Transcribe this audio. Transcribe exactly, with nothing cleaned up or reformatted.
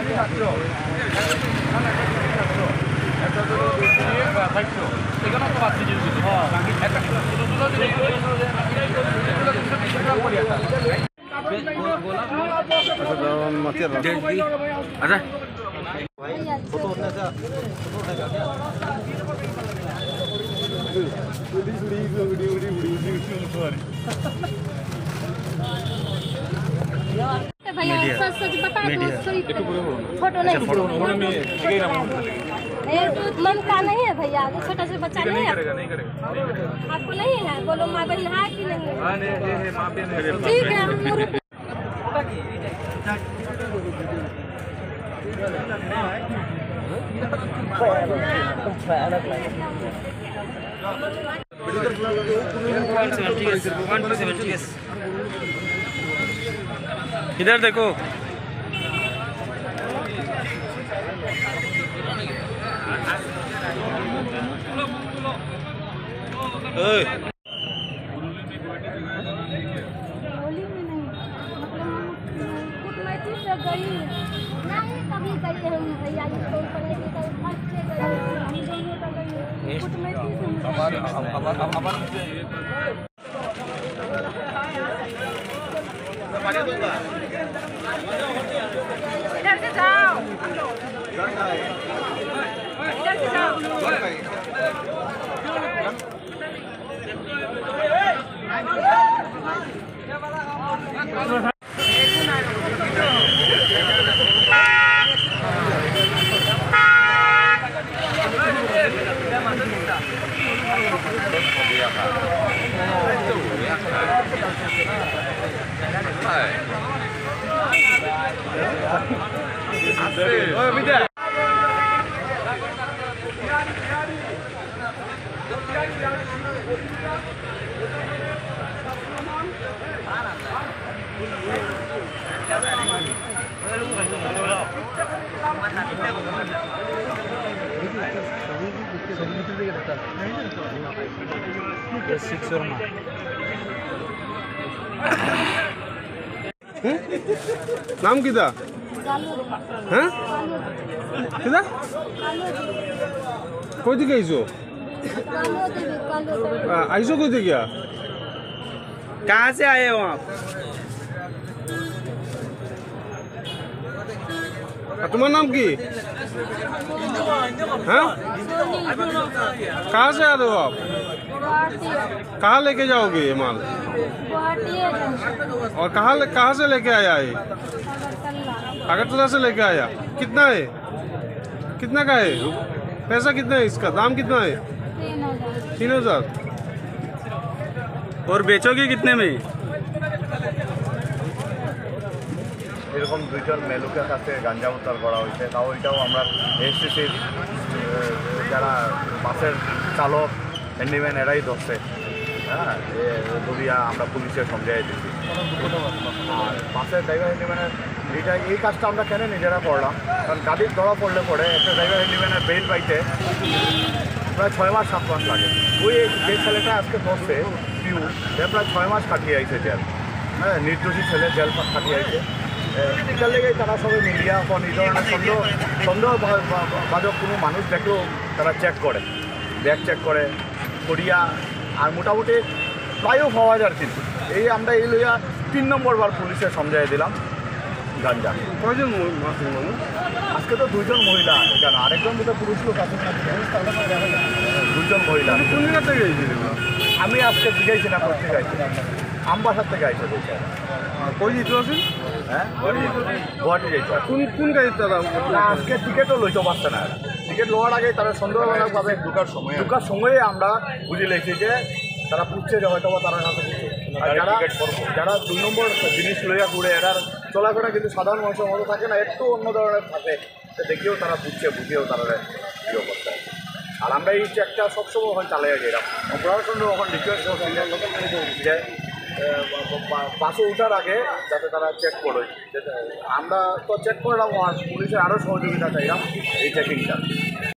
अच्छा भैया सच सच बता दो फोटो नहीं ममता नहीं है भैया छोटा सा बच्चा नहीं है आपको नहीं है बोलो माँ बहन है कि नहीं ठीक है इधर देखो ओए गई नहीं कभी गई हम भैया जी फोन पर नहीं तो फर्स्ट से गए हम दोनों का गई कुटमैती से हमारे हमारे इधर से जाओ इधर से जाओ ओए विद्या নাম কিটা হ্যাঁ কিটা কই দিকে আইছো আইছো কই দিকে कहाँ से आए हो आप? तुम्हारा नाम की हाँ कहाँ से आ रहे हो आप? कहाँ लेके जाओगे ये माल और कहाँ कहाँ से लेके आया है? अगरतला से लेके आया। कितना है कितना का है पैसा कितना है इसका दाम कितना है? तीन हजार। और बेचोगे कितने में? এরকম দুইজন মেলুকের কাছে গাঞ্জা উদ্ধার করা হয়েছে তাও এটাও আমরা এসটিসির যারা বাসের চালক হ্যান্ডিম্যান এরাই ধরছে হ্যাঁ ধরিয়া আমরা পুলিশে সমঝাই দিচ্ছি। আর বাসের ড্রাইভার হ্যান্ডিম্যানের এইটা এই কাজটা আমরা কেন নিজেরা করলাম কারণ গাড়ির ধরা পড়লে পরে একটা ড্রাইভার হ্যান্ডিম্যানের বেল পাইতে প্রায় ছয় মাস সাত মাস লাগে। ওই যে ছেলেটা আজকে ধরছে পিউ সে প্রায় ছয় মাস কাটিয়ে আইছে জেল হ্যাঁ নির্দোষী ছেলে জেল কাটিয়ে আইছে। এটার লেগেই তারা সবাই মিডিয়া ফোন এই ধরনের সন্দেহ সন্দেহবাদক কোনো মানুষ দেখলেও তারা চেক করে ব্যাগ চেক করে করিয়া আর মোটামুটি প্রায়ও পাওয়া যায় কিন্তু এই আমরা এই লইয়া তিন নম্বর বার পুলিশে সমঝাই দিলাম গাঞ্জা। কয়জন আজকে তো দুইজন মহিলা কেন আরেকজন দুটো পুরুষ লোক আছে দুইজন মহিলা। কোন জায়গা থেকে গেছিল? আমি আজকে জিজ্ঞাসি না করতে গাইছি আমবাসার থেকে আইসে বলছে। কই যেতে আছেন? হ্যাঁ গুয়াহাটি যাইতে। কোন কোন গাড়ি তারা আজকে টিকিটও লইতে পারছে না। টিকিট লওয়ার আগে তারা সন্দেহজনকভাবে ঢুকার সময় ঢুকার সময়ে আমরা বুঝে লেছি যে তারা পুচ্ছে যে হয়তো বা তারা কাছে যারা যারা দুই নম্বর জিনিস লইয়া ঘুরে এটার চলাফেরা কিন্তু সাধারণ মানুষের মতো থাকে না একটু অন্য ধরনের থাকে দেখেও তারা বুঝছে বুঝেও তারা ইয়ে করতে। আর আমরা এই চেকটা সবসময় ওখানে চালাই যাই এরকম প্রশাসন ওখানে রিকোয়েস্ট যে বাসে ওঠার আগে যাতে তারা চেক করে। আমরা তো চেক করলাম আর পুলিশের আরও সহযোগিতা চাইলাম এই চেকিংটা।